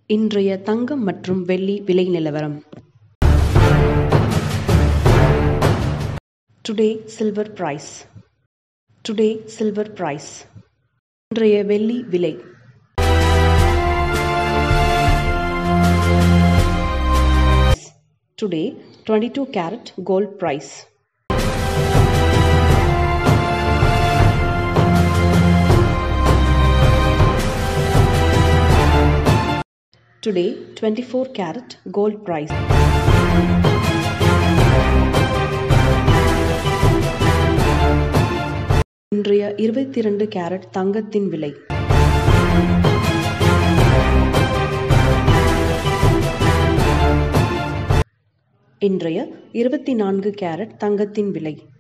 இன்றைய தங்கம் மற்றும் வெள்ளி விலை நிலவரம். Today silver price. Today silver price. இன்றைய வெள்ளி விலை. Today 22 carat gold price. Today 24 carat gold price. இன்றைய 22 கேரட் தங்கத்தின் விலை. இன்றைய 24 கேரட் தங்கத்தின் விலை.